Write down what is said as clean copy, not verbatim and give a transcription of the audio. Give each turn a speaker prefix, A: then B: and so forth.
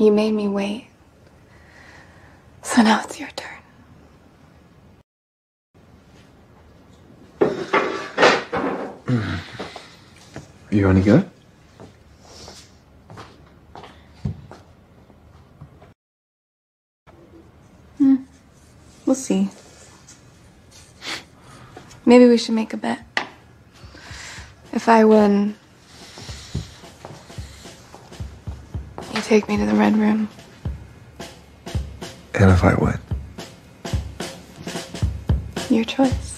A: You made me wait. So now it's your turn.
B: You want to go?
A: We'll see. Maybe we should make a bet. If I win, you take me to the Red Room.
B: And if I win?
A: Your choice.